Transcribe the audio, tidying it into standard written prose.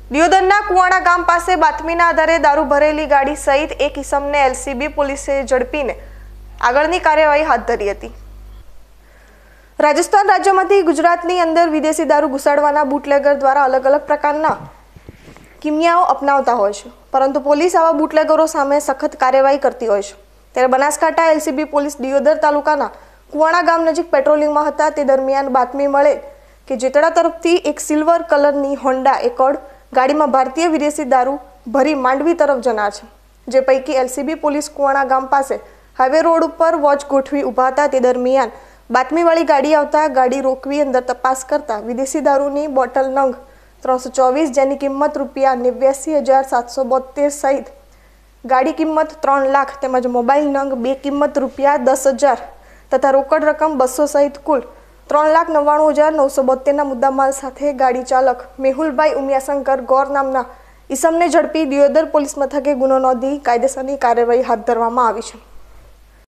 દિયોદરના કુવાણા ગામ પાસે બાતમીના આધારે દારૂ ભરેલી ગાડી સહિત એક ઇસમને એલસીબી પોલીસે ઝડપીને આગળની કાર્યવાહી હાથ ધરી હતી। રાજસ્થાન રાજ્યમાંથી ગુજરાતની અંદર વિદેશી દારૂ ઘુસાડવાના બુટલેગર દ્વારા અલગ અલગ પ્રકારના કિમિયાઓ અપનાવતા હોય છે, પરંતુ પોલીસ આવા બુટલેગરો સામે સખત કાર્યવાહી કરતી હોય છે। ત્યારે બનાસકાંઠા એલસીબી પોલીસ દિયોદર તાલુકાના કુવાણા ગામ નજીક પેટ્રોલિંગમાં હતા તે દરમિયાન બાતમી મળે કે જેતડા તરફથી એક સિલ્વર કલરની હોન્ડા એકોર્ડ ગાડીમાં ભારતીય વિદેશી દારૂ ભરી માંડવી તરફ જનાર છે, જે પૈકી એલસીબી પોલીસ કુવાણા ગામ પાસે હાઈવે રોડ ઉપર વોચ ગોઠવી ઊભા હતા તે દરમિયાન બાતમીવાળી ગાડી આવતા ગાડી રોકવી અંદર તપાસ કરતા વિદેશી દારૂની બોટલ નંગ 324 જેની કિંમત ₹89,772 સહિત ગાડી કિંમત 3 લાખ તેમજ મોબાઈલ નંગ 2 કિંમત ₹10,000 તથા રોકડ રકમ 200 સહિત કુલ 3,99,972 મુદ્દામાલ સાથે ગાડી ચાલક મેહુલભાઈ ઉમિયાશંકર ગોર નામના ઈસમને ઝડપી દિયોદર પોલીસ મથકે ગુનો નોંધી કાયદેસરની કાર્યવાહી હાથ ધરવામાં આવી છે।